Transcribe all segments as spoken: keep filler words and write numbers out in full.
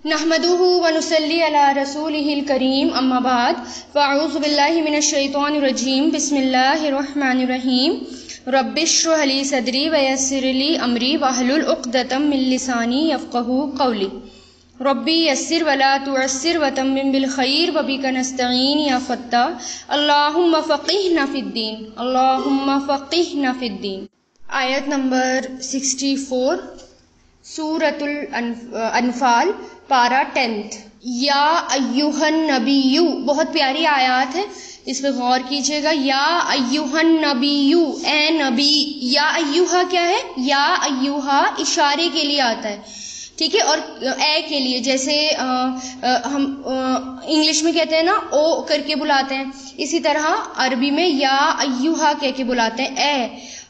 نحمده ونصلي على رسوله الكريم اما بعد فاعوذ بالله من الشيطان الرجيم بسم الله الرحمن الرحيم رب اشرح لي صدري ويسر لي امري واحلل عقدة من لساني يفقهوا قولي ربي يسر ولا تعسر وتمم بالخير وبك نستعين يا فتاح اللهم فقهنا في الدين اللهم فقهنا في الدين. آیت نمبر سکسٹی فور سورۃ الانفال پارہ ٹینتھ. یا ایھا النبی، بہت پیاری آیات ہے، اس پہ غور کیجیے گا. یا ایھا النبی، اے نبی. یا ایھا کیا ہے؟ یا ایھا اشارے کے لیے آتا ہے، ٹھیک ہے، اور اے کے لیے جیسے آ, آ, ہم انگلش میں کہتے ہیں نا او کر کے بلاتے ہیں، اسی طرح عربی میں یا ایھا کہہ کے بلاتے ہیں، اے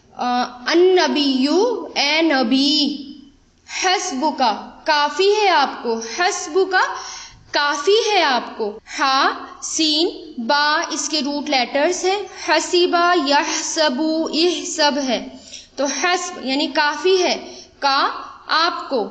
النبی، اے نبی. حسبک، کافی ہے آپ کو. حسبک، کافی ہے آپ کو. ہا سین با اس کے روٹ لیٹرز ہیں. حسیبہ یحسب یحسب ہے، تو حسب یعنی کافی ہے کا آپ کو.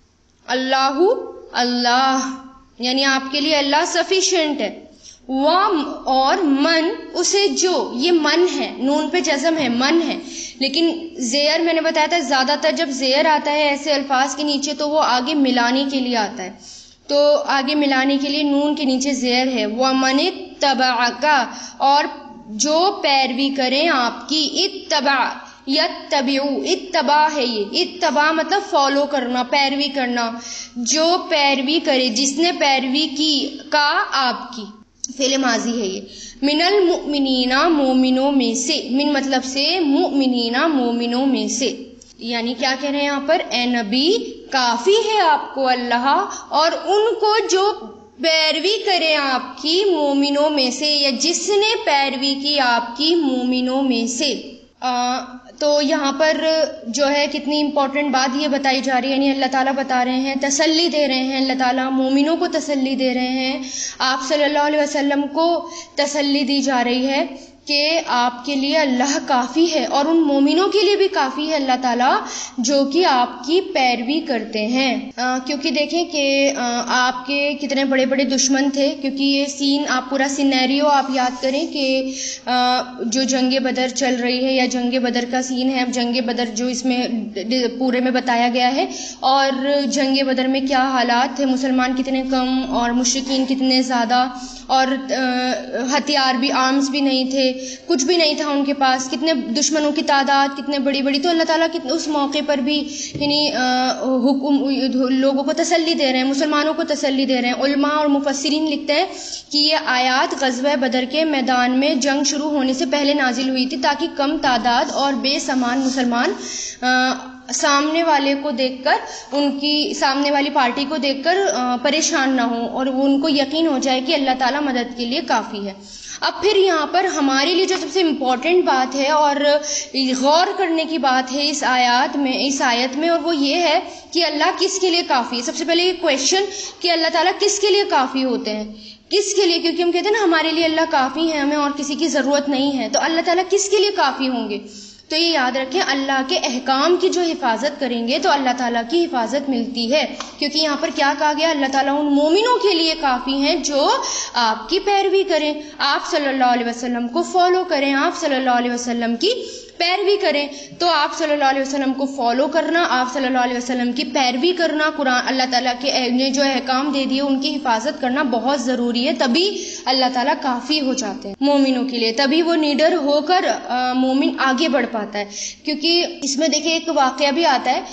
اللہ، اللہ یعنی آپ کے لیے اللہ سفیشینٹ ہے. وَم اور من، اسے جو، یہ من ہے، نون پہ جزم ہے، من ہے. لیکن زیر میں نے بتایا تھا زیادہ تر جب زیر آتا ہے ایسے الفاظ کے نیچے تو وہ آگے ملانے کے لیے آتا ہے، تو آگے ملانے کے لیے نون کے نیچے زیر ہے. وَمَنِ اتَّبَعَكَ، اور جو پیروی کریں آپ کی. اتبع یتبعو، اتباع ہے یہ. اتباع مطلب فالو کرنا، پیروی کرنا. جو پیروی کرے، جس نے پیروی کی کا آپ کی، فعل ماضی ہے یہ. من المؤمنین، مومنوں میں سے. من مطلب سے، مؤمنین مومنوں میں سے. یعنی کیا کہہ رہے ہیں یہاں پر؟ اے نبی کافی ہے آپ کو اللہ اور ان کو جو پیروی کرے آپ کی مومنوں میں سے، یا جس نے پیروی کی آپ کی مومنوں میں سے. آ, تو یہاں پر جو ہے کتنی امپورٹنٹ بات یہ بتائی جا رہی ہے، یعنی اللہ تعالیٰ بتا رہے ہیں، تسلی دے رہے ہیں. اللہ تعالیٰ مومنوں کو تسلی دے رہے ہیں، آپ صلی اللہ علیہ وسلم کو تسلی دی جا رہی ہے کہ آپ کے لیے اللہ کافی ہے، اور ان مومنوں کے لیے بھی کافی ہے اللہ تعالیٰ جو کہ آپ کی پیروی کرتے ہیں. آ, کیونکہ دیکھیں کہ آ, آپ کے کتنے بڑے بڑے دشمن تھے. کیونکہ یہ سین آپ پورا سینیریو آپ یاد کریں کہ آ, جو جنگ بدر چل رہی ہے، یا جنگ بدر کا سین ہے. اب جنگ بدر جو اس میں پورے میں بتایا گیا ہے، اور جنگ بدر میں کیا حالات تھے، مسلمان کتنے کم اور مشرکین کتنے زیادہ، اور ہتھیار بھی، آرمز بھی نہیں تھے، کچھ بھی نہیں تھا ان کے پاس، کتنے دشمنوں کی تعداد کتنے بڑی بڑی. تو اللہ تعالیٰ اس موقع پر بھی یعنی حکم لوگوں کو تسلی دے رہے ہیں، مسلمانوں کو تسلی دے رہے ہیں. علماء اور مفسرین لکھتے ہیں کہ یہ آیات غزوہ بدر کے میدان میں جنگ شروع ہونے سے پہلے نازل ہوئی تھی، تاکہ کم تعداد اور بے سامان مسلمان سامنے والے کو دیکھ کر، ان کی سامنے والی پارٹی کو دیکھ کر پریشان نہ ہوں، اور وہ ان کو یقین ہو جائے کہ اللہ تعالیٰ مدد کے لیے کافی ہے. اب پھر یہاں پر ہمارے لیے جو سب سے امپورٹنٹ بات ہے اور غور کرنے کی بات ہے اس آیات میں، اس آیت میں، اور وہ یہ ہے کہ اللہ کس کے لیے کافی ہے. سب سے پہلے یہ کویشچن کہ اللہ تعالیٰ کس کے لیے کافی ہوتے ہیں، کس کے لیے؟ کیونکہ ہم کہتے ہیں نا ہمارے لیے اللہ کافی ہے، ہمیں اور کسی کی ضرورت نہیں ہے. تو اللہ تعالیٰ کس کے لیے کافی ہوں گے؟ تو یہ یاد رکھیں، اللہ کے احکام کی جو حفاظت کریں گے تو اللہ تعالیٰ کی حفاظت ملتی ہے. کیونکہ یہاں پر کیا کہا گیا؟ اللہ تعالیٰ ان مومنوں کے لیے کافی ہیں جو آپ کی پیروی کریں، آپ صلی اللہ علیہ وسلم کو فالو کریں، آپ صلی اللہ علیہ وسلم کی پیروی کریں. تو آپ صلی اللہ علیہ وسلم کو فالو کرنا، آپ صلی اللہ علیہ وسلم کی پیروی کرنا، قرآن اللہ تعالیٰ کے نے جو احکام دے دیے ان کی حفاظت کرنا بہت ضروری ہے. تبھی اللہ تعالیٰ کافی ہو جاتے ہیں مومنوں کے لیے، تبھی وہ نیڈر ہو کر مومن آگے بڑھ پاتا ہے. کیونکہ اس میں دیکھیں ایک واقعہ بھی آتا ہے.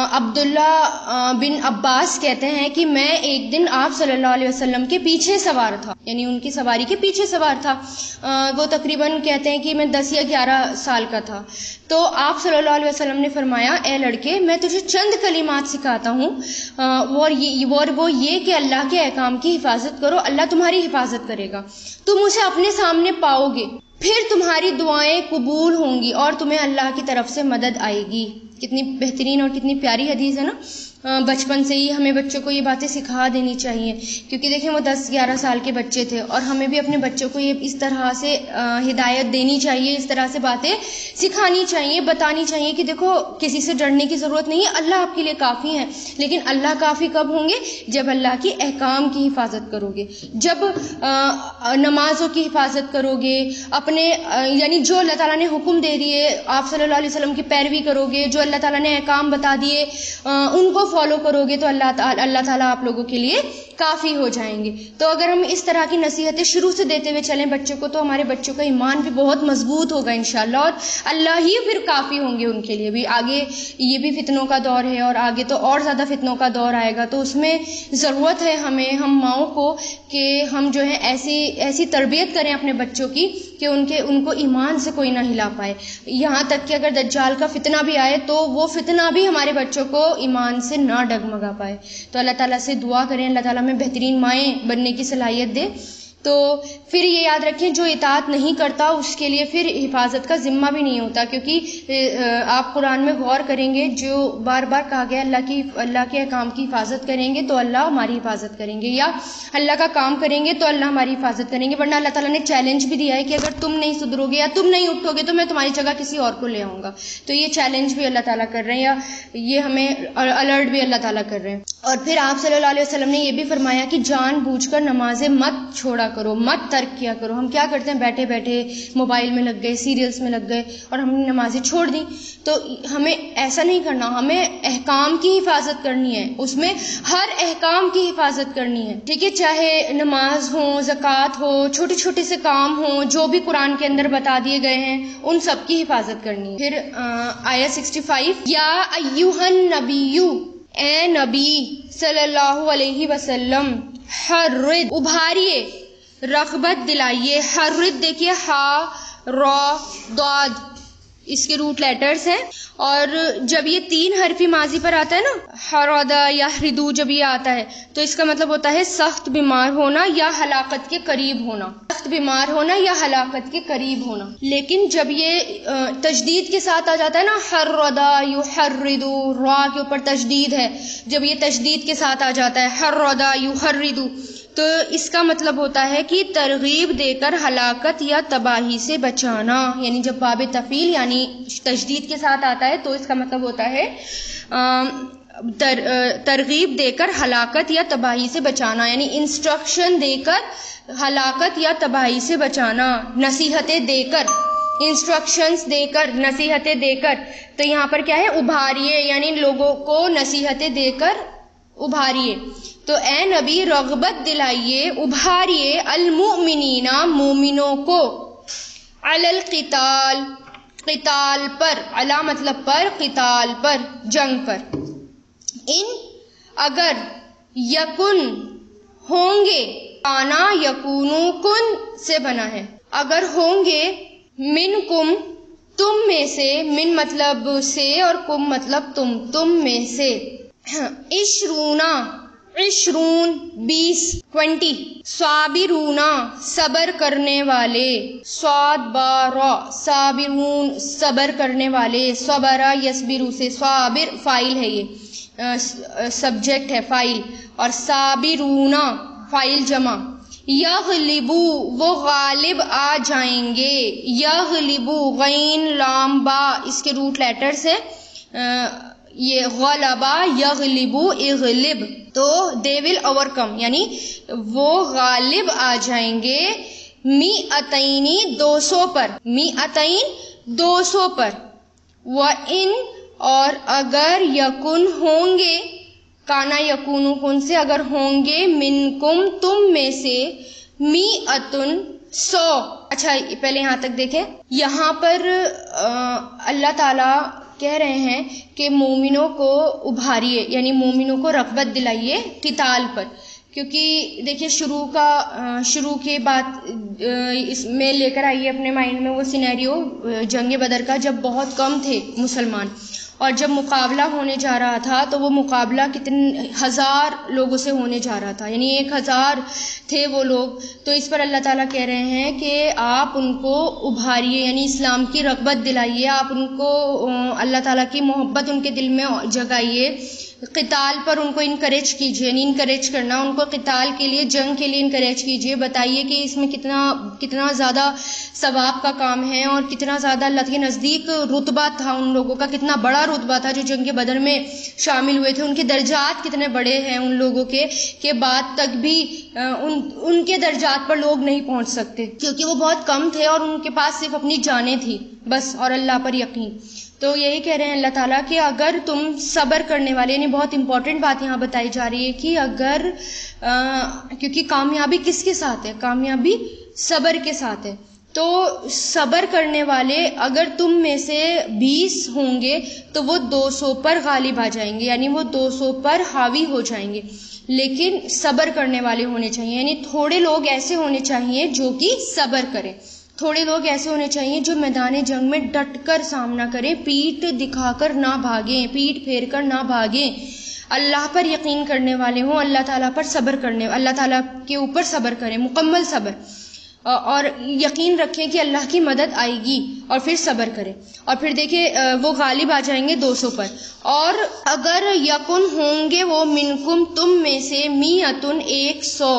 عبداللہ بن عباس کہتے ہیں کہ میں ایک دن آپ صلی اللہ علیہ وسلم کے پیچھے سوار تھا، یعنی ان کی سواری کے پیچھے سوار تھا. وہ تقریباً کہتے ہیں کہ میں دس یا گیارہ سال کا تھا. تو آپ صلی اللہ علیہ وسلم نے فرمایا، اے لڑکے میں تجھے چند کلمات سکھاتا ہوں، اور یہ اور وہ یہ کہ اللہ کے احکام کی حفاظت کرو، اللہ تمہاری حفاظت کرے گا. تم اسے اپنے سامنے پاؤ گے، پھر تمہاری دعائیں قبول ہوں گی اور تمہیں اللہ کی طرف سے مدد آئے گی. کتنی بہترین اور کتنی پیاری حدیث ہے نا. بچپن سے ہی ہمیں بچوں کو یہ باتیں سکھا دینی چاہیے، کیونکہ دیکھیں وہ دس گیارہ سال کے بچے تھے، اور ہمیں بھی اپنے بچوں کو یہ اس طرح سے ہدایت دینی چاہیے، اس طرح سے باتیں سکھانی چاہیے، بتانی چاہیے کہ دیکھو کسی سے ڈرنے کی ضرورت نہیں ہے، اللہ آپ کے لیے کافی ہے۔ لیکن اللہ کافی کب ہوں گے؟ جب اللہ کی احکام کی حفاظت کرو گے، جب نمازوں کی حفاظت کرو گے، اپنے یعنی جو اللہ تعالیٰ نے حکم دے دیے آپ صلی اللہ علیہ وسلم کی پیروی کرو گے، جو اللہ تعالیٰ نے احکام بتا دیے ان کو فالو کرو گے، تو اللہ تعالیٰ اللہ تعالیٰ آپ لوگوں کے لیے کافی ہو جائیں گے۔ تو اگر ہم اس طرح کی نصیحتیں شروع سے دیتے ہوئے چلیں بچوں کو، تو ہمارے بچوں کا ایمان بھی بہت مضبوط ہوگا انشاءاللہ، اور اللہ ہی پھر کافی ہوں گے ان کے لیے بھی۔ آگے یہ بھی فتنوں کا دور ہے، اور آگے تو اور زیادہ فتنوں کا دور آئے گا، تو اس میں ضرورت ہے ہمیں، ہم ماؤں کو، کہ ہم جو ہے ایسی ایسی تربیت کریں اپنے بچوں کی کہ ان کے ان کو ایمان سے کوئی نہ ہلا پائے، یہاں تک کہ اگر دجال کا فتنہ بھی آئے تو وہ فتنہ بھی ہمارے بچوں کو ایمان سے نہ ڈگمگا پائے۔ تو اللہ تعالیٰ سے دعا کریں اللہ تعالیٰ میں بہترین مائیں بننے کی صلاحیت دے۔ تو پھر یہ یاد رکھیں جو اطاعت نہیں کرتا اس کے لیے پھر حفاظت کا ذمہ بھی نہیں ہوتا، کیونکہ آپ قرآن میں غور کریں گے جو بار بار کہا گیا اللہ کی اللہ کے احکام کی حفاظت کریں گے تو اللہ ہماری حفاظت کریں گے، یا اللہ کا کام کریں گے تو اللہ ہماری حفاظت کریں گے، ورنہ اللہ تعالیٰ نے چیلنج بھی دیا ہے کہ اگر تم نہیں سدھرو گے یا تم نہیں اٹھو گے تو میں تمہاری جگہ کسی اور کو لے آؤں گا۔ تو یہ چیلنج بھی اللہ تعالیٰ کر رہے ہیں، یا یہ ہمیں الرٹ بھی اللہ تعالیٰ کر رہے ہیں۔ اور پھر آپ صلی اللہ علیہ وسلم نے یہ بھی فرمایا کہ جان بوجھ کر نمازیں مت چھوڑا کرو، مت ترک کیا کرو۔ ہم کیا کرتے ہیں، بیٹھے بیٹھے موبائل میں لگ گئے، سیریلز میں لگ گئے اور ہم نے نمازیں چھوڑ دیں۔ تو ہمیں ایسا نہیں کرنا، ہمیں احکام کی حفاظت کرنی ہے، اس میں ہر احکام کی حفاظت کرنی ہے، ٹھیک ہے، چاہے نماز ہو، زکوٰۃ ہو، چھوٹے چھوٹے سے کام ہوں جو بھی قرآن کے اندر بتا دیے گئے ہیں ان سب کی حفاظت کرنی ہے۔ پھر آیت سکسٹی فائیو، یا ایھا النبی، اے نبی صلی اللہ علیہ وسلم، حرد، ابھاریے، رغبت دلائیے، حرد دیکھیے ہا را ضاد اس کے روٹ لیٹرز ہیں، اور جب یہ تین حرفی ماضی پر آتا ہے نا، حردا یا حردو، جب یہ آتا ہے تو اس کا مطلب ہوتا ہے سخت بیمار ہونا یا ہلاکت کے قریب ہونا، سخت بیمار ہونا یا ہلاکت کے قریب ہونا۔ لیکن جب یہ تشدید کے ساتھ آ جاتا ہے نا، حردا یحردو، را کے اوپر تشدید ہے، جب یہ تشدید کے ساتھ آ جاتا ہے حردا یحردو، تو اس کا مطلب ہوتا ہے کہ ترغیب دے کر ہلاکت یا تباہی سے بچانا، یعنی جب باب تفعیل یعنی تشدید کے ساتھ آتا ہے تو اس کا مطلب ہوتا ہے تر ترغیب دے کر ہلاکت یا تباہی سے بچانا، یعنی انسٹرکشن دے کر ہلاکت یا تباہی سے بچانا، نصیحتیں دے کر، انسٹرکشنز دے کر، نصیحتیں دے کر۔ تو یہاں پر کیا ہے، ابھاریے، یعنی لوگوں کو نصیحتیں دے کر ابھاریے۔ تو اے نبی رغبت دلائیے، ابھاریے، المؤمنین، مومنوں کو، علی القتال، قتال پر، علی مطلب پر، قتال پر، جنگ پر، ان اگر، یکن ہوں گے، کانا یکونو کن سے بنا ہے، اگر ہوں گے، منکم تم میں سے، من مطلب سے اور کم مطلب تم، تم میں سے، عشرونا، عشرون بیس، ٹوینٹی، صابرون صبر کرنے والے، صاد بارا صابرون صبر کرنے والے، صبرا یصبرو سے، صابر فاعل ہے، یہ سبجیکٹ ہے فاعل، اور صابرون فاعل جمع، یغلبو وہ غالب آ جائیں گے، یغلبو غین لام با اس کے روٹ لیٹرز ہے، یہ غلبا یغلبو اغلب، تو دے ول اوور کم، یعنی وہ غالب آ جائیں گے، می اتینی دو سو پر، می اتین دو سو پر، و ان اور اگر، یکن ہوں گے، کانا یکونو کن سے اگر ہوں گے، منکم تم میں سے، می اتن سو۔ اچھا پہلے یہاں تک دیکھیں، یہاں پر اللہ تعالی کہہ رہے ہیں کہ مومنوں کو ابھاریے، یعنی مومنوں کو رغبت دلائیے قتال پر، کیونکہ دیکھیے شروع کا شروع کے بات اس میں لے کر آئیے اپنے مائنڈ میں وہ سینیریو جنگ بدر کا، جب بہت کم تھے مسلمان، اور جب مقابلہ ہونے جا رہا تھا تو وہ مقابلہ کتنے ہزار لوگوں سے ہونے جا رہا تھا، یعنی ایک ہزار تھے وہ لوگ. تو اس پر اللہ تعالیٰ کہہ رہے ہیں کہ آپ ان کو ابھاریے، یعنی اسلام کی رغبت دلائیے، آپ ان کو اللہ تعالیٰ کی محبت ان کے دل میں جگائیے، قتال پر ان کو انکریج کیجیے، یعنی انکریج کرنا، ان کو قتال کے لیے، جنگ کے لیے انکریج کیجیے، بتائیے کہ اس میں کتنا کتنا زیادہ ثواب کا کام ہے اور کتنا زیادہ اللہ کے نزدیک رتبہ تھا ان لوگوں کا، کتنا بڑا رتبہ تھا جو جنگ بدر میں شامل ہوئے تھے، ان کے درجات کتنے بڑے ہیں ان لوگوں کے کہ بعد تک بھی ان ان کے درجات پر لوگ نہیں پہنچ سکتے، کیونکہ وہ بہت کم تھے اور ان کے پاس صرف اپنی جانیں تھی بس اور اللہ پر یقین. تو یہی کہہ رہے ہیں اللہ تعالیٰ کہ اگر تم صبر کرنے والے، یعنی بہت امپورٹنٹ بات یہاں بتائی جا رہی ہے کہ اگر آ, کیونکہ کامیابی کس کے ساتھ ہے؟ کامیابی صبر کے ساتھ ہے. تو صبر کرنے والے اگر تم میں سے بیس ہوں گے تو وہ دو سو پر غالب آ جائیں گے، یعنی وہ دو سو پر حاوی ہو جائیں گے. لیکن صبر کرنے والے ہونے چاہیے، یعنی تھوڑے لوگ ایسے ہونے چاہیے جو کہ صبر کریں، تھوڑے لوگ ایسے ہونے چاہیے جو میدان جنگ میں ڈٹ کر سامنا کریں، پیٹ دکھا کر نہ بھاگیں، پیٹ پھیر کر نہ بھاگیں، اللہ پر یقین کرنے والے ہوں، اللہ تعالیٰ پر صبر کرنے، اللہ تعالیٰ کے اوپر صبر کریں، مکمل صبر، اور یقین رکھیں کہ اللہ کی مدد آئے گی اور پھر صبر کریں. اور پھر دیکھیں وہ غالب آ جائیں گے دو سو پر. اور اگر یکن ہوں گے وہ منکم تم میں سے میتن ایک سو،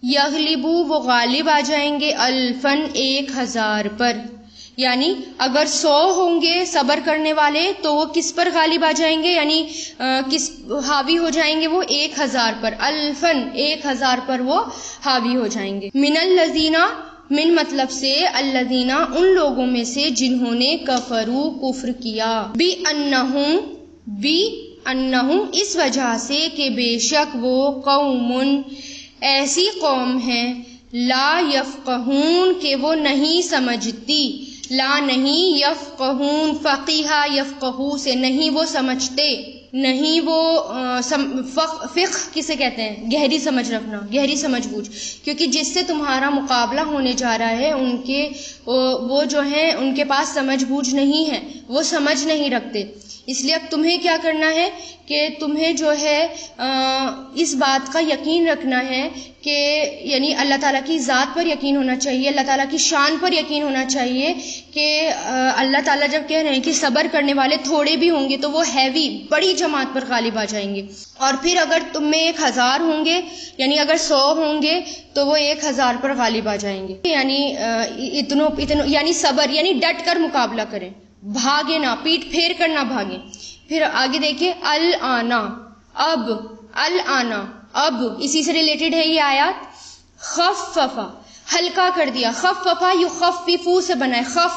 یغلبو وہ غالب آ جائیں گے الفن ایک ہزار پر، یعنی اگر سو ہوں گے صبر کرنے والے تو وہ کس پر غالب آ جائیں گے؟ یعنی کس حاوی ہو جائیں گے؟ وہ ایک ہزار پر، الفن ایک ہزار پر وہ حاوی ہو جائیں گے. من الذین، من مطلب سے الذین ان لوگوں میں سے جنہوں نے کفروا کفر کیا، بی انہم، بی انہم اس وجہ سے کہ بے شک وہ قوم ایسی قوم ہے، لا یفقہون کہ وہ نہیں سمجھتی، لا نہیں، یفقہون فقیہ یفقہو سے نہیں وہ سمجھتے، نہیں وہ فقہ کسے کہتے ہیں؟ گہری سمجھ رکھنا، گہری سمجھ بوجھ، کیونکہ جس سے تمہارا مقابلہ ہونے جا رہا ہے ان کے وہ جو ہیں ان کے پاس سمجھ بوجھ نہیں ہے، وہ سمجھ نہیں رکھتے. اس لیے اب تمہیں کیا کرنا ہے کہ تمہیں جو ہے اس بات کا یقین رکھنا ہے کہ یعنی اللہ تعالیٰ کی ذات پر یقین ہونا چاہیے، اللہ تعالیٰ کی شان پر یقین ہونا چاہیے کہ اللہ تعالیٰ جب کہہ رہے ہیں کہ صبر کرنے والے تھوڑے بھی ہوں گے تو وہ ہیوی بڑی جماعت پر غالب آ جائیں گے. اور پھر اگر تم میں ایک ہزار ہوں گے، یعنی اگر سو ہوں گے تو وہ ایک ہزار پر غالب آ جائیں گے. یعنی اتنوں اتنوں یعنی صبر، یعنی ڈٹ کر مقابلہ کریں، بھاگے نہ، پیٹ پھیر کر نہ بھاگیں. پھر آگے دیکھیں الانا، اب، الانا اب اسی سے ریلیٹڈ ہے یہ آیات. خففا ہلکا کر دیا، خففا یخففو سے بنا ہے، خف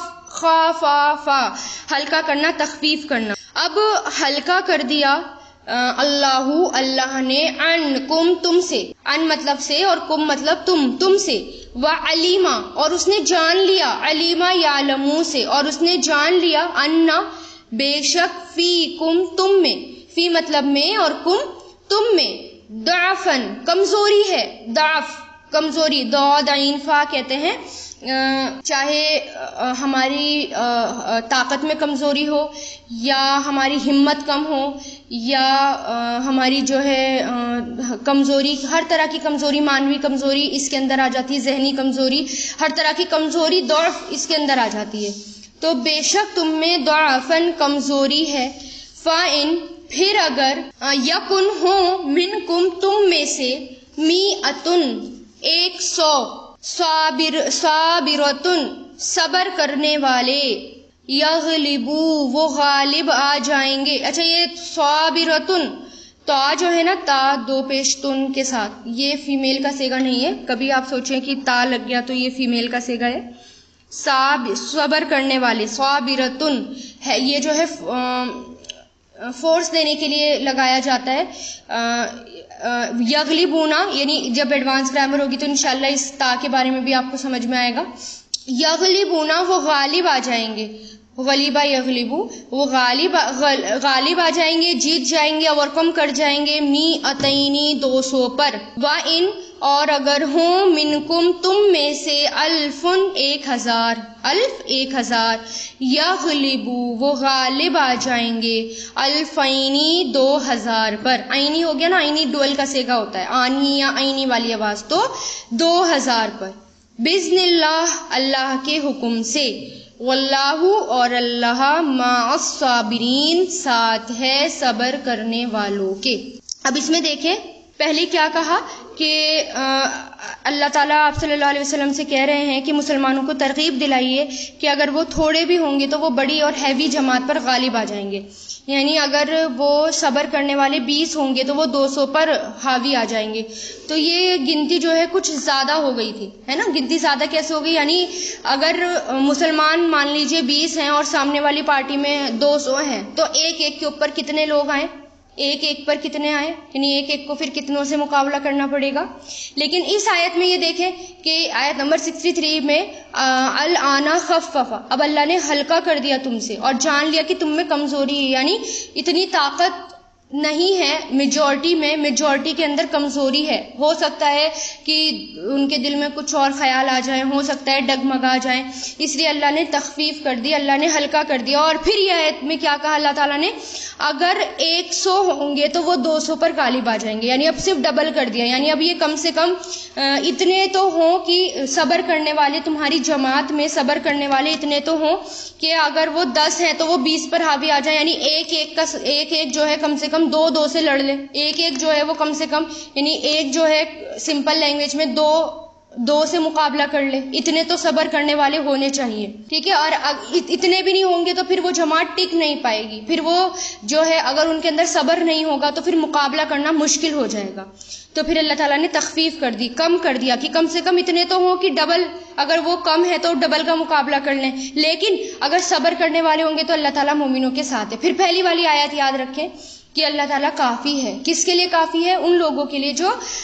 خفافا ہلکا کرنا، تخفیف کرنا. اب ہلکا کر دیا اللہ اللہ نے، ان کم تم سے، ان مطلب سے اور کم مطلب تم، تم سے، وعلیما اور اس نے جان لیا، علیما یعلمو سے اور اس نے جان لیا، انا بے شک، فی کم تم میں، فی مطلب میں اور کم تم میں، ضعفن کمزوری ہے، ضعف کمزوری، ضاد عین فا کہتے ہیں، چاہے ہماری طاقت میں کمزوری ہو یا ہماری ہمت کم ہو یا ہماری جو ہے کمزوری، ہر طرح کی کمزوری، مانوی کمزوری اس کے اندر آ جاتی ہے، ذہنی کمزوری، ہر طرح کی کمزوری، ضعف اس کے اندر آ جاتی ہے. تو بے شک تم میں ضعفن کمزوری ہے، فَإِن پھر اگر یکن ہو منکم تم میں سے میئتن ایک سو، صابر صابرتن صبر کرنے والے، یغلبو وہ غالب آ جائیں گے. اچھا یہ صابرتن تا جو ہے نا، تا دو پیش تن کے ساتھ، یہ فیمیل کا سیگا نہیں ہے، کبھی آپ سوچیں کہ تا لگ گیا تو یہ فیمیل کا سیگا ہے. صابر صبر کرنے والے، صابرتن ہے، یہ جو ہے فورس دینے کے لیے لگایا جاتا ہے. یغلبونا یعنی جب ایڈوانس گرامر ہوگی تو انشاءاللہ اس تا کے بارے میں بھی آپ کو سمجھ میں آئے گا. یغلبونا وہ غالب آ جائیں گے، غلیبہ یغلبو، وہ غالب غالب آ جائیں گے، جیت جائیں گے، اوور کم کر جائیں گے، می اتینی دو سو پر، و ان اور اگر ہوں منکم تم میں سے الفن ایک ہزار، الف ایک ہزار، یغلبو وہ غالب آ جائیں گے، الفینی دو ہزار پر، آئینی ہو گیا نا، آئینی ڈوئل کا سیگا ہوتا ہے، آنی یا آئینی والی آواز، تو دو ہزار پر، بِإِذْنِ اللہ اللہ کے حکم سے، واللہ اور اللہ مع الصابرین ساتھ ہے صبر کرنے والوں کے۔ اب اس میں دیکھیں پہلے کیا کہا کہ اللہ تعالیٰ آپ صلی اللہ علیہ وسلم سے کہہ رہے ہیں کہ مسلمانوں کو ترغیب دلائیے کہ اگر وہ تھوڑے بھی ہوں گے تو وہ بڑی اور ہیوی جماعت پر غالب آ جائیں گے، یعنی اگر وہ صبر کرنے والے بیس ہوں گے تو وہ دو سو پر حاوی آ جائیں گے۔ تو یہ گنتی جو ہے کچھ زیادہ ہو گئی تھی، ہے نا، گنتی زیادہ کیسے ہو گئی، یعنی اگر مسلمان مان لیجئے بیس ہیں اور سامنے والی پارٹی میں دو سو ہیں تو ایک ایک کے اوپر کتنے لوگ آئیں، ایک ایک پر کتنے آئے، یعنی ایک ایک کو پھر کتنوں سے مقابلہ کرنا پڑے گا۔ لیکن اس آیت میں یہ دیکھیں کہ آیت نمبر سکسٹی تھری میں الآن خففا، اب اللہ نے ہلکا کر دیا تم سے اور جان لیا کہ تم میں کمزوری ہے، یعنی اتنی طاقت نہیں ہے میجورٹی میں، میجورٹی کے اندر کمزوری ہے، ہو سکتا ہے کہ ان کے دل میں کچھ اور خیال آ جائیں، ہو سکتا ہے ڈگمگا جائیں، اس لیے اللہ نے تخفیف کر دی، اللہ نے ہلکا کر دیا۔ اور پھر یہ آیت میں کیا کہا اللہ تعالیٰ نے، اگر ایک سو ہوں گے تو وہ دو سو پر غالب آ جائیں گے، یعنی اب صرف ڈبل کر دیا، یعنی اب یہ کم سے کم اتنے تو ہوں کہ صبر کرنے والے تمہاری جماعت میں صبر کرنے والے اتنے تو ہوں کہ اگر وہ دس ہیں تو وہ بیس پر حاوی آ جائیں، یعنی ایک ایک کا ایک ایک جو ہے کم سے کم دو دو سے لڑ لے، ایک ایک جو ہے وہ کم سے کم، یعنی ایک جو ہے سمپل لینگویج میں دو دو سے مقابلہ کر لے، اتنے تو صبر کرنے والے ہونے چاہیے، ٹھیک ہے۔ اور اتنے بھی نہیں ہوں گے تو پھر وہ جماعت ٹک نہیں پائے گی، پھر وہ جو ہے اگر ان کے اندر صبر نہیں ہوگا تو پھر مقابلہ کرنا مشکل ہو جائے گا۔ تو پھر اللہ تعالیٰ نے تخفیف کر دی، کم کر دیا کہ کم سے کم اتنے تو ہوں کہ ڈبل، اگر وہ کم ہے تو ڈبل کا مقابلہ کر لیں، لیکن اگر صبر کرنے والے ہوں گے تو اللہ تعالیٰ مومنوں کے ساتھ ہے۔ پھر پہلی والی آیت یاد رکھیں کہ اللہ تعالیٰ کافی ہے، کس کے لیے کافی ہے؟ ان لوگوں کے لیے جو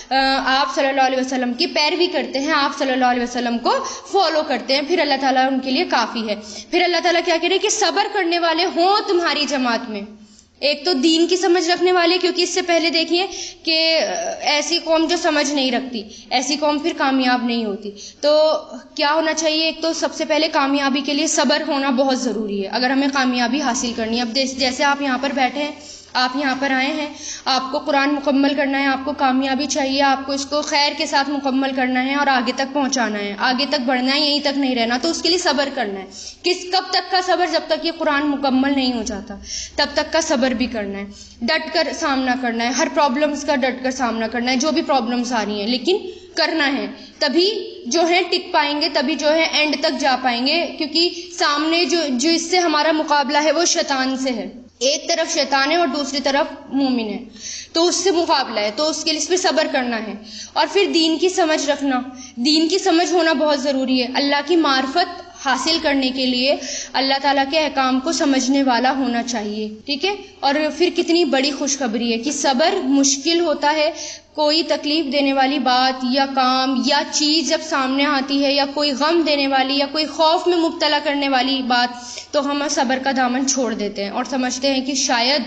آپ صلی اللہ علیہ وسلم کی پیروی کرتے ہیں، آپ صلی اللہ علیہ وسلم کو فالو کرتے ہیں، پھر اللہ تعالیٰ ان کے لیے کافی ہے۔ پھر اللہ تعالیٰ کیا کہہ رہے ہیں کہ صبر کرنے والے ہوں تمہاری جماعت میں، ایک تو دین کی سمجھ رکھنے والے، کیونکہ اس سے پہلے دیکھیے کہ ایسی قوم جو سمجھ نہیں رکھتی، ایسی قوم پھر کامیاب نہیں ہوتی۔ تو کیا ہونا چاہیے؟ ایک تو سب سے پہلے کامیابی کے لیے صبر ہونا بہت ضروری ہے اگر ہمیں کامیابی حاصل کرنی ہے۔ اب جیسے آپ یہاں پر بیٹھے ہیں، آپ یہاں پر آئے ہیں، آپ کو قرآن مکمل کرنا ہے، آپ کو کامیابی چاہیے، آپ کو اس کو خیر کے ساتھ مکمل کرنا ہے اور آگے تک پہنچانا ہے، آگے تک بڑھنا ہے، یہیں تک نہیں رہنا، تو اس کے لیے صبر کرنا ہے۔ کس کب تک کا صبر؟ جب تک یہ قرآن مکمل نہیں ہو جاتا تب تک کا صبر بھی کرنا ہے، ڈٹ کر سامنا کرنا ہے، ہر پرابلمس کا ڈٹ کر سامنا کرنا ہے، جو بھی پرابلمس آ رہی ہیں، لیکن کرنا ہے، تبھی جو ہے ٹک پائیں گے، تبھی جو ہے اینڈ تک جا پائیں گے، کیونکہ سامنے جو جو اس سے ہمارا مقابلہ ہے وہ شیطان سے ہے، ایک طرف شیطان ہے اور دوسری طرف مومن ہے، تو اس سے مقابلہ ہے، تو اس کے لیے اس پہ صبر کرنا ہے۔ اور پھر دین کی سمجھ رکھنا، دین کی سمجھ ہونا بہت ضروری ہے، اللہ کی معرفت حاصل کرنے کے لیے اللہ تعالیٰ کے احکام کو سمجھنے والا ہونا چاہیے، ٹھیک ہے۔ اور پھر کتنی بڑی خوشخبری ہے کہ صبر مشکل ہوتا ہے، کوئی تکلیف دینے والی بات یا کام یا چیز جب سامنے آتی ہے، یا کوئی غم دینے والی یا کوئی خوف میں مبتلا کرنے والی بات، تو ہم صبر کا دامن چھوڑ دیتے ہیں اور سمجھتے ہیں کہ شاید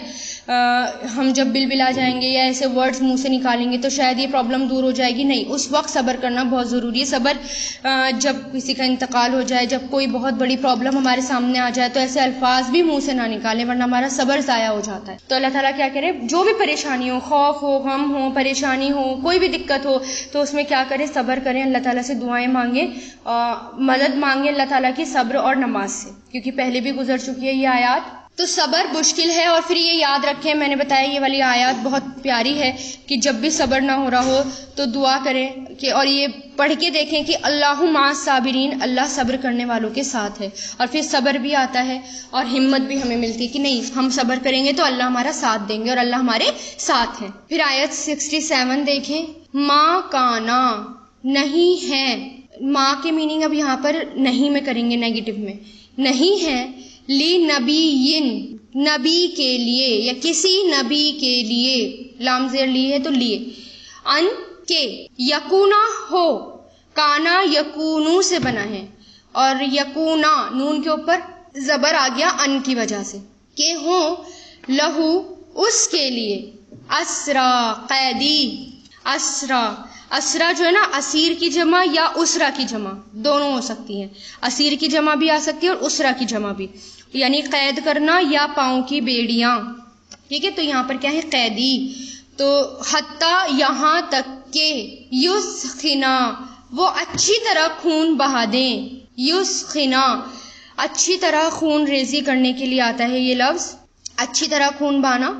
ہم جب بل بلا جائیں گے یا ایسے ورڈز منہ سے نکالیں گے تو شاید یہ پرابلم دور ہو جائے گی۔ نہیں، اس وقت صبر کرنا بہت ضروری ہے۔ صبر جب کسی کا انتقال ہو جائے، جب کوئی بہت بڑی پرابلم ہمارے سامنے آ جائے، تو ایسے الفاظ بھی منہ سے نہ نکالیں ورنہ ہمارا صبر ضائع ہو جاتا ہے۔ تو اللہ تعالیٰ کیا کرے، جو بھی پریشانی ہو، خوف ہو، غم ہو، پریشانی ہو، کوئی بھی دقت ہو، تو اس میں کیا کریں، صبر کریں، اللہ تعالیٰ سے دعائیں مانگیں، مدد مانگیں اللہ تعالیٰ کی صبر اور نماز سے، کیونکہ پہلے بھی گزر چکی ہے یہ آیات۔ تو صبر مشکل ہے، اور پھر یہ یاد رکھیں، میں نے بتایا یہ والی آیات بہت پیاری ہے کہ جب بھی صبر نہ ہو رہا ہو تو دعا کریں کہ، اور یہ پڑھ کے دیکھیں کہ اللہ مع الصابرین، اللہ صبر کرنے والوں کے ساتھ ہے، اور پھر صبر بھی آتا ہے اور ہمت بھی ہمیں ملتی ہے کہ نہیں، ہم صبر کریں گے تو اللہ ہمارا ساتھ دیں گے اور اللہ ہمارے ساتھ ہیں۔ پھر آیت سکسٹی سیون دیکھیں، ماں کانا، نہیں ہے، ماں کے میننگ اب یہاں پر نہیں میں کریں گے، نیگیٹو میں، نہیں ہے، لی نبی، نبی کے لیے یا کسی نبی کے لیے، لام زیر لی ہے تو لیے، ان کے، یکونا ہو، کانا یکونو سے بنا ہے، اور یکونا نون کے اوپر زبر آ گیا ان کی وجہ سے کہ ہوں لہو اس کے لیے اسرا قیدی. اسرا اسرا جو ہے نا اسیر کی جمع یا اسرا کی جمع دونوں ہو سکتی ہیں. اسیر کی جمع بھی آ سکتی ہے اور اسرا کی جمع بھی, یعنی قید کرنا یا پاؤں کی بیڑیاں. ٹھیک ہے, تو یہاں پر کیا ہے قیدی. تو حتیٰ یہاں تک کہ یسخنا وہ اچھی طرح خون بہا دیں. یسخنا اچھی طرح خون ریزی کرنے کے لیے آتا ہے یہ لفظ, اچھی طرح خون بہانا.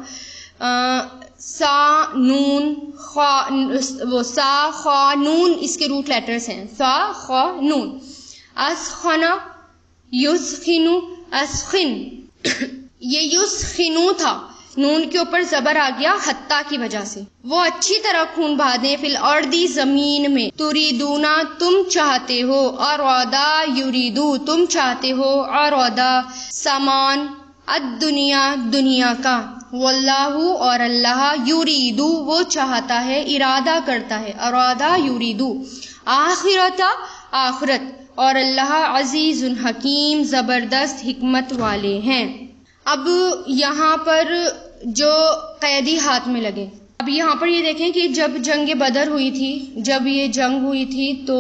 سا نون خا, وہ سا خا نون اس کے روٹ لیٹرز ہیں, سا خا نون. اسخنا یسخنو اسخن, یہ یسخنو تھا, نون کے اوپر زبر آ گیا حتیٰ کی وجہ سے. وہ اچھی طرح خون بہا دیں فی الارض زمین میں. تریدونا تم چاہتے ہو, ارادا یریدو تم چاہتے ہو, ارادا سامان, الدنیا دنیا کا, واللہ اور اللہ, یریدو وہ چاہتا ہے ارادہ کرتا ہے, ارادا یریدو, آخرت آخرت, اور اللہ عزیز حکیم زبردست حکمت والے ہیں. اب یہاں پر جو قیدی ہاتھ میں لگے, اب یہاں پر یہ دیکھیں کہ جب جنگ بدر ہوئی تھی, جب یہ جنگ ہوئی تھی تو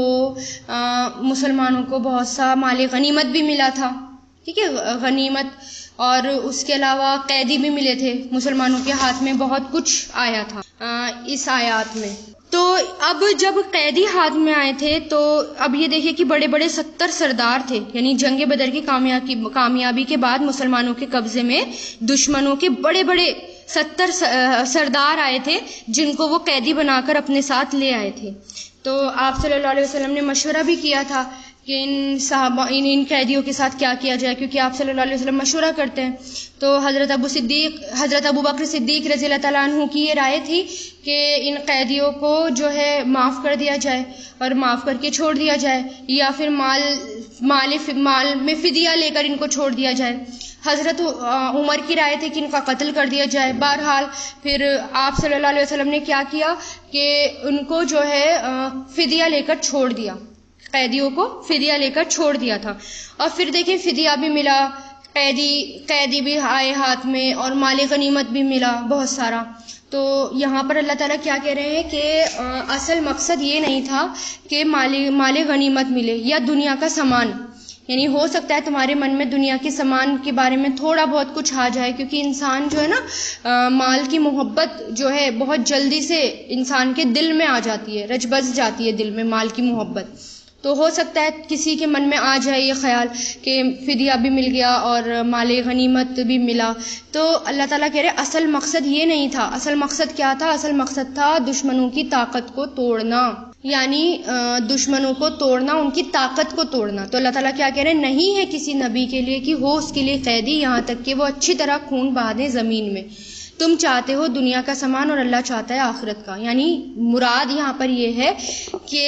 آ, مسلمانوں کو بہت سا مال غنیمت بھی ملا تھا. ٹھیک ہے, غنیمت, اور اس کے علاوہ قیدی بھی ملے تھے. مسلمانوں کے ہاتھ میں بہت کچھ آیا تھا آ, اس آیات میں. تو اب جب قیدی ہاتھ میں آئے تھے تو اب یہ دیکھیے کہ بڑے بڑے ستر سردار تھے, یعنی جنگ بدر کی کامیابی کے بعد مسلمانوں کے قبضے میں دشمنوں کے بڑے بڑے ستر سردار آئے تھے جن کو وہ قیدی بنا کر اپنے ساتھ لے آئے تھے. تو آپ صلی اللہ علیہ وسلم نے مشورہ بھی کیا تھا کہ ان صحابہ ان ان قیدیوں کے ساتھ کیا کیا جائے, کیونکہ آپ صلی اللہ علیہ وسلم مشورہ کرتے ہیں. تو حضرت ابو صدیق حضرت ابو بکر صدیق رضی اللہ تعالیٰ عنہ کی یہ رائے تھی کہ ان قیدیوں کو جو ہے معاف کر دیا جائے اور معاف کر کے چھوڑ دیا جائے, یا پھر مال مال مال میں فدیہ لے کر ان کو چھوڑ دیا جائے. حضرت عمر کی رائے تھی کہ ان کا قتل کر دیا جائے. بہرحال پھر آپ صلی اللہ علیہ وسلم نے کیا کیا کہ ان کو جو ہے فدیہ لے کر چھوڑ دیا, قیدیوں کو فدیہ لے کر چھوڑ دیا تھا. اور پھر دیکھیں فدیہ بھی ملا, قیدی قیدی بھی آئے ہاتھ میں, اور مال غنیمت بھی ملا بہت سارا. تو یہاں پر اللہ تعالیٰ کیا کہہ رہے ہیں کہ اصل مقصد یہ نہیں تھا کہ مال مال غنیمت ملے یا دنیا کا سامان, یعنی ہو سکتا ہے تمہارے من میں دنیا کے سامان کے بارے میں تھوڑا بہت کچھ آ جائے, کیونکہ انسان جو ہے نا مال کی محبت جو ہے بہت جلدی سے انسان کے دل میں آ جاتی ہے, رچ بس جاتی ہے دل میں مال کی محبت. تو ہو سکتا ہے کسی کے من میں آ جائے یہ خیال کہ فدیہ بھی مل گیا اور مال غنیمت بھی ملا. تو اللہ تعالیٰ کہہ رہے اصل مقصد یہ نہیں تھا. اصل مقصد کیا تھا؟ اصل مقصد تھا دشمنوں کی طاقت کو توڑنا, یعنی دشمنوں کو توڑنا, ان کی طاقت کو توڑنا. تو اللہ تعالیٰ کیا کہہ رہے ہیں, نہیں ہے کسی نبی کے لیے کہ ہو اس کے لیے قیدی یہاں تک کہ وہ اچھی طرح خون بہا دیں زمین میں. تم چاہتے ہو دنیا کا سامان اور اللہ چاہتا ہے آخرت کا. یعنی مراد یہاں پر یہ ہے کہ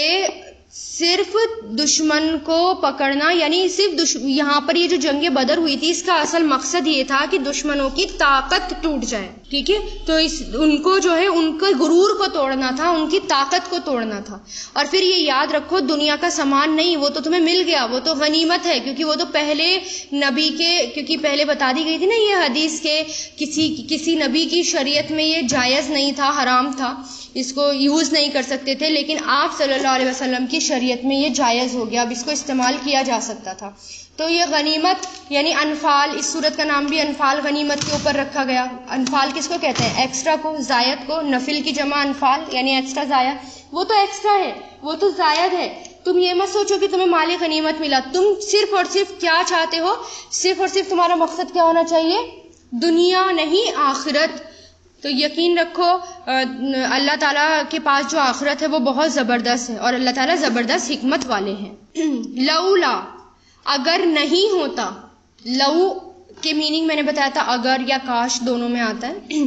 صرف دشمن کو پکڑنا, یعنی صرف یہاں پر یہ جو جنگ بدر ہوئی تھی اس کا اصل مقصد یہ تھا کہ دشمنوں کی طاقت ٹوٹ جائے. ٹھیک ہے, تو اس ان کو جو ہے ان کے غرور کو توڑنا تھا, ان کی طاقت کو توڑنا تھا. اور پھر یہ یاد رکھو دنیا کا سامان نہیں, وہ تو تمہیں مل گیا, وہ تو غنیمت ہے, کیونکہ وہ تو پہلے نبی کے, کیونکہ پہلے بتا دی گئی تھی نا یہ حدیث کے کسی کسی نبی کی شریعت میں یہ جائز نہیں تھا, حرام تھا, اس کو یوز نہیں کر سکتے تھے, لیکن آپ صلی اللہ علیہ وسلم کی شریعت میں یہ جائز ہو گیا, اب اس کو استعمال کیا جا سکتا تھا. تو یہ غنیمت یعنی انفال, اس صورت کا نام بھی انفال غنیمت کے اوپر رکھا گیا. انفال کس کو کہتے ہیں؟ ایکسٹرا کو, زائد کو. نفل کی جمع انفال یعنی ایکسٹرا, زائد وہ تو ایکسٹرا ہے, وہ تو زائد ہے. تم یہ مت سوچو کہ تمہیں مال غنیمت ملا, تم صرف اور صرف کیا چاہتے ہو, صرف اور صرف تمہارا مقصد کیا ہونا چاہیے, دنیا نہیں آخرت. تو یقین رکھو اللہ تعالیٰ کے پاس جو آخرت ہے وہ بہت زبردست ہے, اور اللہ تعالیٰ زبردست حکمت والے ہیں. لولا اگر نہیں ہوتا, لو کے میننگ میں نے بتایا تھا اگر یا کاش دونوں میں آتا ہے.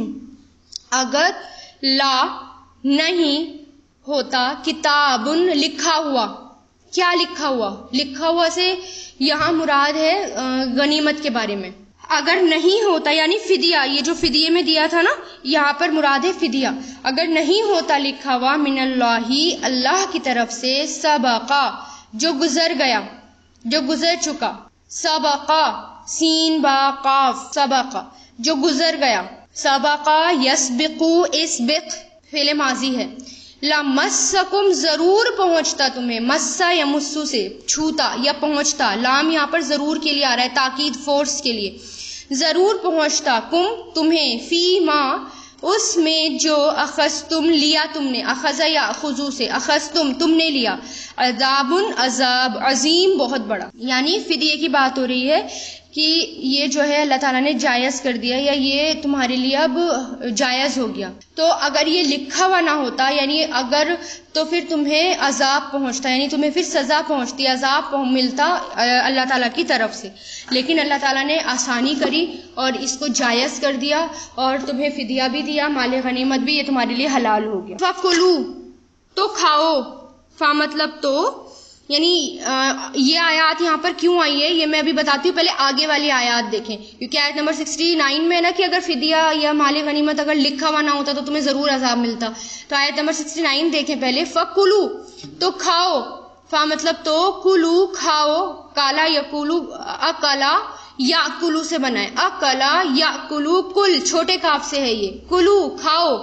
اگر لا نہیں ہوتا, کتاب لکھا ہوا, کیا لکھا ہوا؟ لکھا ہوا سے یہاں مراد ہے غنیمت کے بارے میں. اگر نہیں ہوتا یعنی فدیہ, یہ جو فدیے میں دیا تھا نا یہاں پر مراد ہے فدیہ. اگر نہیں ہوتا لکھا ہوا من اللہ, اللہ کی طرف سے, سبقا جو گزر گیا, جو گزر چکا, سبقا سین با قاف سبق جو گزر گیا، سبقا یسبقو اسبق فعل ماضی ہے، لمسکم ضرور پہنچتا تمہیں، مسا یا مسو سے چھوتا یا پہنچتا، لام یہاں پر ضرور کے لیے آ رہا ہے، تاکید فورس کے لیے، ضرور پہنچتا کم تمہیں، فی ما اس میں جو اخذتم لیا تم نے، اخذ یا خضو سے اخذتم تم نے لیا، عذاب عذاب عظیم بہت بڑا، یعنی فدیے کی بات ہو رہی ہے کہ یہ جو ہے اللہ تعالیٰ نے جائز کر دیا یا یہ تمہارے لیے اب جائز ہو گیا۔ تو اگر یہ لکھا ہوا نہ ہوتا یعنی اگر تو پھر تمہیں عذاب پہنچتا، یعنی تمہیں پھر سزا پہنچتی، عذاب ملتا اللہ تعالیٰ کی طرف سے، لیکن اللہ تعالیٰ نے آسانی کری اور اس کو جائز کر دیا اور تمہیں فدیہ بھی دیا، مال غنیمت بھی، یہ تمہارے لیے حلال ہو گیا۔ فَكُلُوا تو کھاؤ، فا مطلب تو، یعنی یہ آیات یہاں پر کیوں آئی ہے یہ میں ابھی بتاتی ہوں، پہلے آگے والی آیات دیکھیں، کیونکہ آیت نمبر سکسٹی نائن میں ہے نا کہ اگر فدیہ یا مال غنیمت اگر لکھا ہوا نہ ہوتا تو تمہیں ضرور عذاب ملتا، تو آیت نمبر سکسٹی نائن دیکھیں پہلے، فَكُلُوا تو کھاؤ، فا مطلب تو، کلو کھاؤ، کالا یا کلو، اکلا یا کلو سے بنائے، اکلا یا کلو، کل چھوٹے کاف سے ہے یہ، کلو کھاؤ،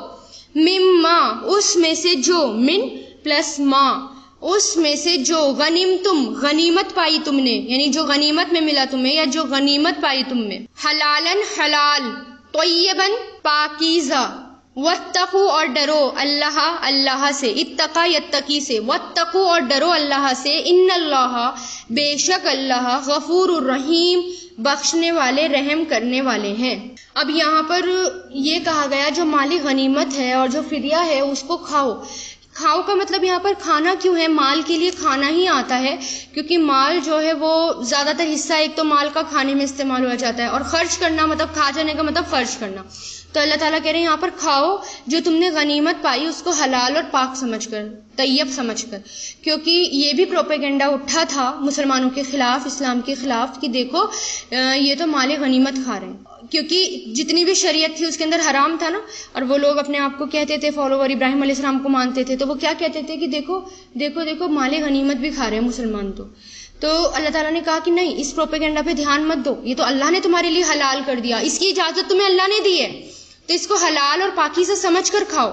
مما اس میں سے جو، من پلس ما اس میں سے جو، غنیم تم غنیمت پائی تم نے، یعنی جو غنیمت میں ملا تمہیں یا جو غنیمت پائی تم میں، حلالن حلال، طیبن پاکیزہ، واتقوا اور ڈرو اللہ اللہ سے، اتقا یتقی سے، واتقوا اور ڈرو اللہ سے، ان اللہ بے شک اللہ غفور الرحیم بخشنے والے رحم کرنے والے ہیں۔ اب یہاں پر یہ کہا گیا جو مالی غنیمت ہے اور جو فدیہ ہے اس کو کھاؤ۔ کھاؤ کا مطلب یہاں پر کھانا کیوں ہے؟ مال کے لیے کھانا ہی آتا ہے، کیونکہ مال جو ہے وہ زیادہ تر حصہ ایک تو مال کا کھانے میں استعمال ہوا جاتا ہے، اور خرچ کرنا مطلب کھا جانے کا مطلب خرچ کرنا۔ تو اللہ تعالیٰ کہہ رہے ہیں یہاں پر کھاؤ جو تم نے غنیمت پائی اس کو حلال اور پاک سمجھ کر، طیب سمجھ کر، کیونکہ یہ بھی پروپیگنڈا اٹھا تھا مسلمانوں کے خلاف، اسلام کے خلاف، کہ دیکھو یہ تو مال غنیمت کھا رہے ہیں، کیونکہ جتنی بھی شریعت تھی اس کے اندر حرام تھا نا، اور وہ لوگ اپنے آپ کو کہتے تھے فالوور ابراہیم علیہ السلام کو مانتے تھے، تو وہ کیا کہتے تھے کہ دیکھو دیکھو دیکھو مال غنیمت بھی کھا رہے ہیں مسلمان۔ تو تو اللہ تعالیٰ نے کہا کہ نہیں، اس پروپیگنڈا پہ دھیان مت دو، یہ تو اللہ نے تمہارے لیے حلال کر دیا، اس کی اجازت تمہیں اللہ نے دی ہے، تو اس کو حلال اور پاکی سے سمجھ کر کھاؤ۔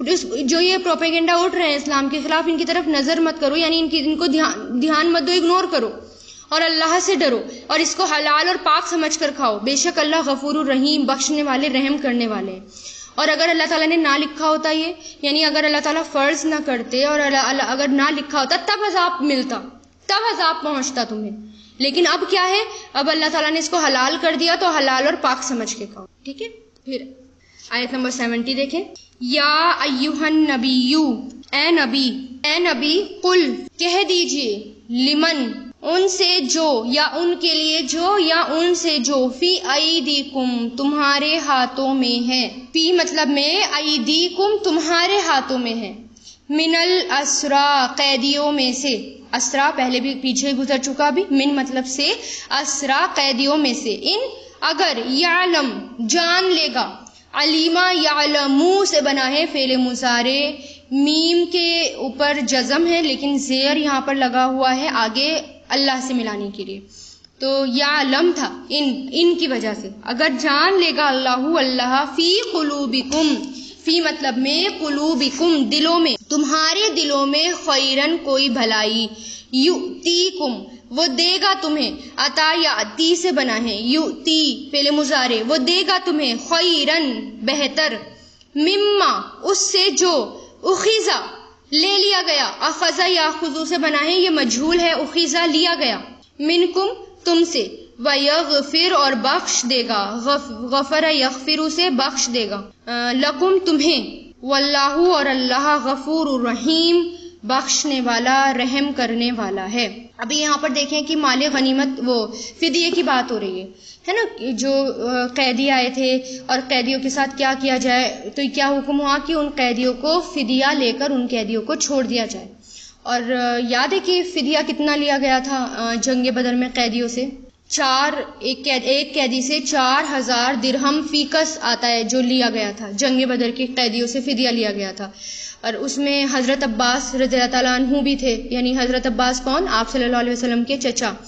جو یہ پروپیگنڈا اٹھ رہے ہیں اسلام کے خلاف، ان کی طرف نظر مت کرو، یعنی ان کی ان کو دھیان دھیان مت دو، اگنور کرو، اور اللہ سے ڈرو اور اس کو حلال اور پاک سمجھ کر کھاؤ، بے شک اللہ غفور الرحیم بخشنے والے رحم کرنے والے۔ اور اگر اللہ تعالیٰ نے نہ لکھا ہوتا یہ، یعنی اگر اللہ تعالیٰ فرض نہ کرتے اور اگر نہ لکھا ہوتا تب عذاب ملتا، تب عذاب پہنچتا تمہیں، لیکن اب کیا ہے، اب اللہ تعالیٰ نے اس کو حلال کر دیا تو حلال اور پاک سمجھ کے کھاؤ، ٹھیک ہے۔ پھر آیت نمبر سیونٹی دیکھیں، یا ایھا النبی، اے نبی، اے نبی، قل کہہ دیجئے، لمن ان سے جو، یا ان کے لیے جو، یا ان سے جو، فی ایدیکم تمہارے ہاتھوں میں ہے، فی مطلب میں، ایدیکم تمہارے ہاتھوں میں ہے، من الاسرا قیدیوں میں سے، اسرا پہلے بھی پیچھے گزر چکا بھی، من مطلب سے، اسرا قیدیوں میں سے، ان اگر، یعلم جان لے گا، علیما یعلمو سے بنا ہے فعل مضارع، میم کے اوپر جزم ہے لیکن زیر یہاں پر لگا ہوا ہے آگے اللہ سے ملانے کے لیے، تو یعلم تھا ان ان کی وجہ سے، اگر جان لے گا اللہ اللہ، فی قلوبکم، فی مطلب میں، قلوبکم دلوں میں، تمہارے دلوں میں، خیرن کوئی بھلائی، یؤتیکم وہ دے گا تمہیں، عطا یا عطی سے بنا ہے، یؤتی فعل مضارع، وہ دے گا تمہیں، خیرن بہتر، مما اس سے جو، اخیزا لے لیا گیا، اخذا یا خذو سے بنا ہے، یہ مجھول ہے، اخیزا لیا گیا، منکم تم سے، ویغفر اور بخش دے گا، غفر یغفر سے بخش دے گا، لکم تمہیں، واللہ اور اللہ غفور الرحیم بخشنے والا رحم کرنے والا ہے۔ ابھی یہاں پر دیکھیں کہ مال غنیمت وہ فدیے کی بات ہو رہی ہے ہے نا، جو قیدی آئے تھے اور قیدیوں کے ساتھ کیا کیا جائے، تو کیا حکم ہوا کہ ان قیدیوں کو فدیہ لے کر ان قیدیوں کو چھوڑ دیا جائے۔ اور یاد ہے کہ فدیہ کتنا لیا گیا تھا جنگ بدر میں قیدیوں سے؟ چار ایک قید ایک قیدی سے چار ہزار درہم فیکس آتا ہے جو لیا گیا تھا، جنگ بدر کے قیدیوں سے فدیہ لیا گیا تھا، اور اس میں حضرت عباس رضی اللہ تعالیٰ عنہ بھی تھے، یعنی حضرت عباس کون؟ آپ صلی اللہ علیہ وسلم کے چچا،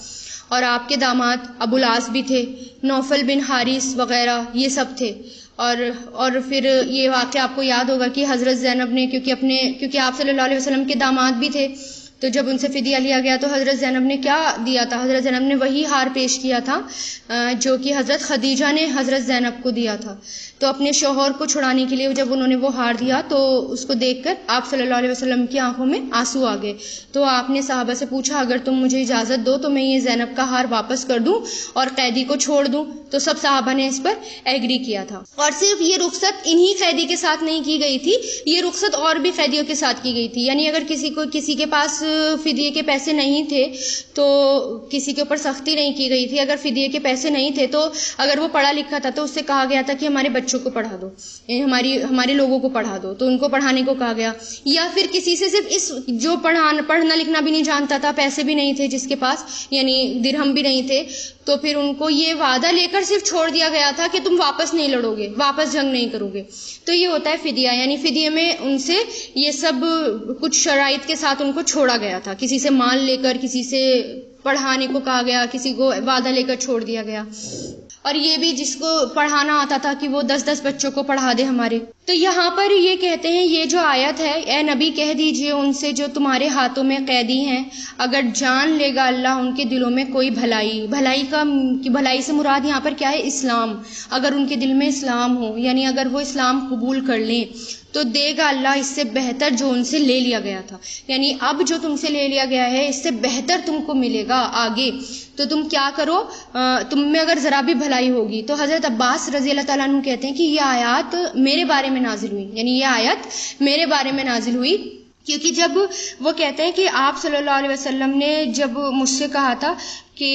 اور آپ کے داماد ابو العاص بھی تھے، نوفل بن حارث وغیرہ یہ سب تھے. اور اور پھر یہ واقعہ آپ کو یاد ہوگا کہ حضرت زینب نے کیونکہ اپنے کیونکہ آپ صلی اللہ علیہ وسلم کے داماد بھی تھے، تو جب ان سے فدیہ لیا گیا تو حضرت زینب نے کیا دیا تھا؟ حضرت زینب نے وہی ہار پیش کیا تھا جو کہ حضرت خدیجہ نے حضرت زینب کو دیا تھا. تو اپنے شوہر کو چھڑانے کے لیے جب انہوں نے وہ ہار دیا تو اس کو دیکھ کر آپ صلی اللہ علیہ وسلم کی آنکھوں میں آنسو آ گئے. تو آپ نے صحابہ سے پوچھا اگر تم مجھے اجازت دو تو میں یہ زینب کا ہار واپس کر دوں اور قیدی کو چھوڑ دوں. تو سب صحابہ نے اس پر ایگری کیا تھا. اور صرف یہ رخصت انہی قیدی کے ساتھ نہیں کی گئی تھی، یہ رخصت اور بھی قیدیوں کے ساتھ کی گئی تھی. یعنی اگر کسی کو کسی کے پاس فدیے کے پیسے نہیں تھے تو کسی کے اوپر سختی نہیں کی گئی تھی. اگر فدیے کے پیسے نہیں تھے تو اگر وہ پڑھا لکھا تھا تو اس سے کہا گیا تھا کہ ہمارے بچوں کو پڑھا دو، ہماری ہمارے لوگوں کو پڑھا دو، تو ان کو پڑھانے کو کہا گیا. یا پھر کسی سے صرف اس جو پڑھانا پڑھنا لکھنا بھی نہیں جانتا تھا، پیسے بھی نہیں تھے جس کے پاس، یعنی درہم بھی نہیں تھے، تو پھر ان کو یہ وعدہ لے کر صرف چھوڑ دیا گیا تھا کہ تم واپس نہیں لڑو گے، واپس جنگ نہیں کرو گے. تو یہ ہوتا ہے فدیہ. یعنی فدیے میں ان سے یہ سب کچھ شرائط کے ساتھ ان کو چھوڑا گیا تھا. کسی سے مال لے کر، کسی سے پڑھانے کو کہا گیا، کسی کو وعدہ لے کر چھوڑ دیا گیا. اور یہ بھی جس کو پڑھانا آتا تھا کہ وہ دس دس بچوں کو پڑھا دے ہمارے. تو یہاں پر یہ کہتے ہیں یہ جو آیت ہے، اے نبی کہہ دیجئے ان سے جو تمہارے ہاتھوں میں قیدی ہیں، اگر جان لے گا اللہ ان کے دلوں میں کوئی بھلائی، بھلائی کا بھلائی سے مراد یہاں پر کیا ہے؟ اسلام. اگر ان کے دل میں اسلام ہو، یعنی اگر وہ اسلام قبول کر لیں تو دے گا اللہ اس سے بہتر جو ان سے لے لیا گیا تھا. یعنی اب جو تم سے لے لیا گیا ہے اس سے بہتر تم کو ملے گا آگے. تو تم کیا کرو، تم میں اگر ذرا بھی بھلائی ہوگی. تو حضرت عباس رضی اللہ تعالیٰ عنہ کہتے ہیں کہ یہ آیات میرے بارے میں نازل ہوئی، یعنی یہ آیت میرے بارے میں نازل ہوئی کیونکہ جب وہ کہتے ہیں کہ آپ صلی اللہ علیہ وسلم نے جب مجھ سے کہا تھا کہ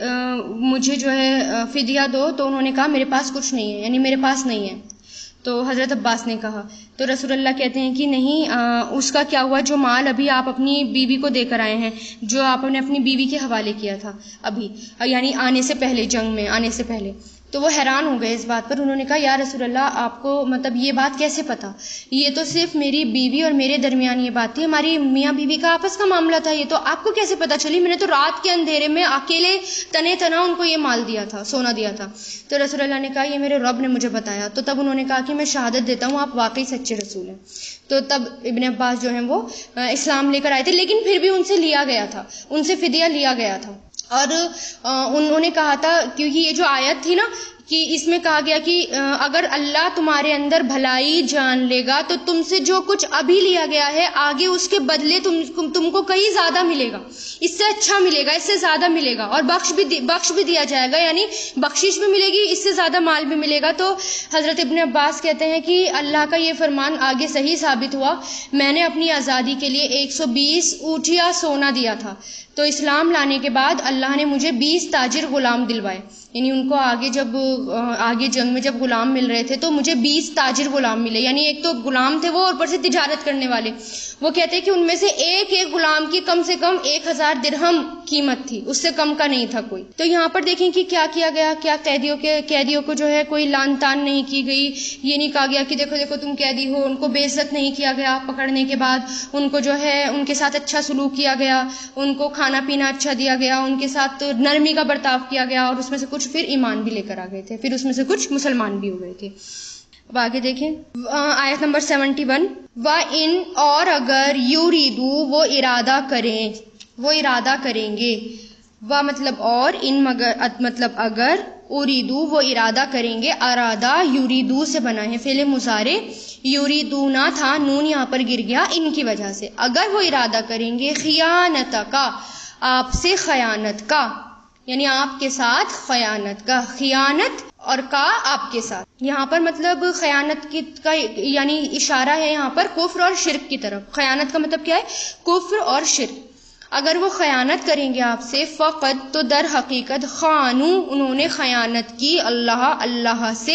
مجھے جو ہے فدیہ دو، تو انہوں نے کہا میرے پاس کچھ نہیں ہے، یعنی میرے پاس نہیں ہے. تو حضرت عباس نے کہا تو رسول اللہ کہتے ہیں کہ نہیں، آ, اس کا کیا ہوا جو مال ابھی آپ اپنی بیوی کو دے کر آئے ہیں، جو آپ نے اپنی بیوی کے حوالے کیا تھا ابھی، یعنی آنے سے پہلے، جنگ میں آنے سے پہلے. تو وہ حیران ہو گئے اس بات پر. انہوں نے کہا یا رسول اللہ آپ کو مطلب یہ بات کیسے پتا؟ یہ تو صرف میری بیوی اور میرے درمیان یہ بات تھی، ہماری میاں بیوی کا آپس کا معاملہ تھا، یہ تو آپ کو کیسے پتا چلی؟ میں نے تو رات کے اندھیرے میں اکیلے تنے تنا ان کو یہ مال دیا تھا، سونا دیا تھا. تو رسول اللہ نے کہا یہ میرے رب نے مجھے بتایا. تو تب انہوں نے کہا کہ میں شہادت دیتا ہوں آپ واقعی سچے رسول ہیں. تو تب ابن عباس جو ہیں وہ اسلام لے کر آئے تھے، لیکن پھر بھی ان سے لیا گیا تھا، ان سے فدیہ لیا گیا تھا. اور انہوں نے کہا تھا، کیونکہ یہ جو آیت تھی نا کہ اس میں کہا گیا کہ اگر اللہ تمہارے اندر بھلائی جان لے گا تو تم سے جو کچھ ابھی لیا گیا ہے آگے اس کے بدلے تم تم کو کہیں زیادہ ملے گا، اس سے اچھا ملے گا، اس سے زیادہ ملے گا، اور بخش بھی بخش بھی دیا جائے گا، یعنی بخشش بھی ملے گی، اس سے زیادہ مال بھی ملے گا. تو حضرت ابن عباس کہتے ہیں کہ اللہ کا یہ فرمان آگے صحیح ثابت ہوا. میں نے اپنی آزادی کے لیے ایک سو بیس اونٹیاں سونا دیا تھا، تو اسلام لانے کے بعد اللہ نے مجھے بیس تاجر غلام دلوائے. یعنی ان کو آگے جب آگے جنگ میں جب غلام مل رہے تھے تو مجھے بیس تاجر غلام ملے، یعنی ایک تو غلام تھے وہ، اور اوپر سے تجارت کرنے والے. وہ کہتے ہیں کہ ان میں سے ایک ایک غلام کی کم سے کم ایک ہزار درہم قیمت تھی، اس سے کم کا نہیں تھا کوئی. تو یہاں پر دیکھیں کہ کیا کیا گیا، کیا قیدیوں کے قیدیوں کو جو ہے کوئی لان تان نہیں کی گئی. یہ نہیں کہا گیا کہ دیکھو دیکھو تم قیدی ہو. ان کو بے عزت نہیں کیا گیا پکڑنے کے بعد، ان کو جو ہے ان کے ساتھ اچھا سلوک کیا گیا، ان کو کھانا پینا اچھا دیا گیا، ان کے ساتھ نرمی کا برتاؤ کیا گیا، اور اس میں سے کچھ پھر ایمان بھی لے کر آ گئے تھے، پھر اس میں سے کچھ مسلمان بھی ہو گئے تھے. اب آگے دیکھیں آیت نمبر سیونٹی ون. وَإِنْ اور اگر یریدو وہ ارادہ کریں، وہ ارادہ کریں گے، و مطلب اور، ان مگر مطلب اگر، اریدو وہ ارادہ کریں گے. ارادہ یریدو سے بنا ہے، فعل مضارع، یریدونا تھا، نون یہاں پر گر گیا ان کی وجہ سے. اگر وہ ارادہ کریں گے خیانت کا، آپ سے خیانت کا، یعنی آپ کے ساتھ خیانت کا، خیانت اور کا آپ کے ساتھ. یہاں پر مطلب خیانت کی کا یعنی اشارہ ہے یہاں پر کفر اور شرک کی طرف. خیانت کا مطلب کیا ہے؟ کفر اور شرک. اگر وہ خیانت کریں گے آپ سے، فقط تو در حقیقت، خانو انہوں نے خیانت کی، اللہ اللہ سے،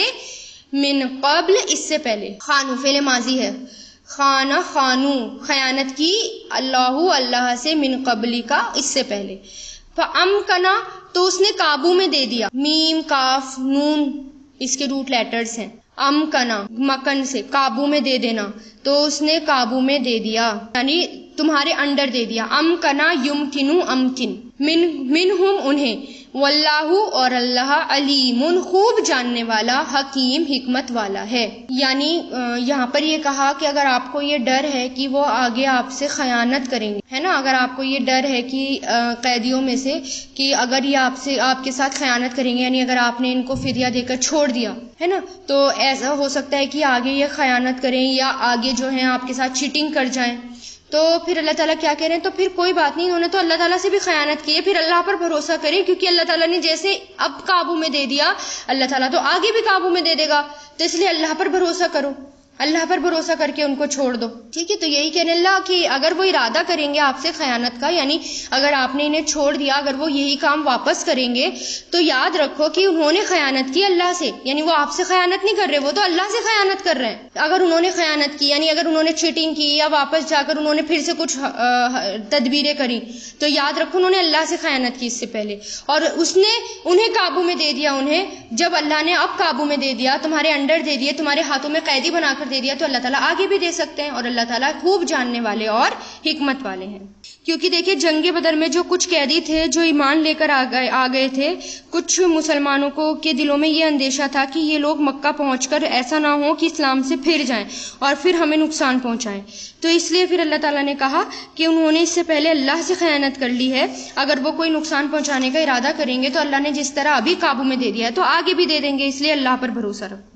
من قبل اس سے پہلے. خانو فعل ماضی ہے، خانہ خانو خیانت کی، اللہ اللہ سے، من قبلی کا اس سے پہلے. فَأَمْكَنَ تو اس نے قابو میں دے دیا. میم کاف نون اس کے روٹ لیٹرز ہیں. امکنا مکن سے قابو میں دے دینا، تو اس نے قابو میں دے دیا، یعنی تمہارے انڈر دے دیا. امکنا یمکنو امکن، من منہم انہیں، واللہ اور اللہ علیم خوب جاننے والا، حکیم حکمت والا ہے۔ یعنی یہاں پر یہ کہا کہ اگر آپ کو یہ ڈر ہے کہ وہ آگے آپ سے خیانت کریں گے، ہے نا، اگر آپ کو یہ ڈر ہے کہ قیدیوں میں سے کہ اگر یہ آپ سے آپ کے ساتھ خیانت کریں گے، یعنی اگر آپ نے ان کو فدیہ دے کر چھوڑ دیا ہے نا، تو ایسا ہو سکتا ہے کہ آگے یہ خیانت کریں یا آگے جو ہے آپ کے ساتھ چیٹنگ کر جائیں، تو پھر اللہ تعالیٰ کیا کہہ رہے ہیں، تو پھر کوئی بات نہیں، انہوں نے تو اللہ تعالیٰ سے بھی خیانت کی ہے، پھر اللہ پر بھروسہ کریں، کیونکہ اللہ تعالیٰ نے جیسے اب قابو میں دے دیا، اللہ تعالیٰ تو آگے بھی قابو میں دے دے گا، تو اس لیے اللہ پر بھروسہ کرو، اللہ پر بھروسہ کر کے ان کو چھوڑ دو، ٹھیک ہے۔ تو یہی کہنے اللہ کہ اگر وہ ارادہ کریں گے آپ سے خیانت کا، یعنی اگر آپ نے انہیں چھوڑ دیا، اگر وہ یہی کام واپس کریں گے، تو یاد رکھو کہ انہوں نے خیانت کی اللہ سے، یعنی وہ آپ سے خیانت نہیں کر رہے، وہ تو اللہ سے خیانت کر رہے ہیں۔ اگر انہوں نے خیانت کی، یعنی اگر انہوں نے چیٹنگ کی یا واپس جا کر انہوں نے پھر سے کچھ تدبیریں کری، تو یاد رکھو انہوں نے اللہ سے خیانت کی اس سے پہلے، اور اس نے انہیں قابو میں دے دیا، انہیں جب اللہ نے اب قابو میں دے دیا، تمہارے انڈر دے دیے، تمہارے ہاتھوں میں قیدی بنا کر دے دیا، تو اللہ تعالیٰ آگے بھی دے سکتے ہیں، اور اللہ تعالیٰ خوب جاننے والے اور حکمت والے ہیں۔ کیونکہ دیکھیں جنگ بدر میں جو کچھ قیدی تھے جو ایمان لے کر آ گئے تھے، کچھ مسلمانوں کو کے دلوں میں یہ اندیشہ تھا کہ یہ لوگ مکہ پہنچ کر ایسا نہ ہو کہ اسلام سے پھر جائیں اور پھر ہمیں نقصان پہنچائیں، تو اس لیے پھر اللہ تعالیٰ نے کہا کہ انہوں نے اس سے پہلے اللہ سے خیانت کر لی ہے، اگر وہ کوئی نقصان پہنچانے کا ارادہ کریں گے تو اللہ نے جس طرح ابھی قابو میں دے دیا ہے تو آگے بھی دے دیں گے، اس لیے اللہ پر بھروسہ رکھو۔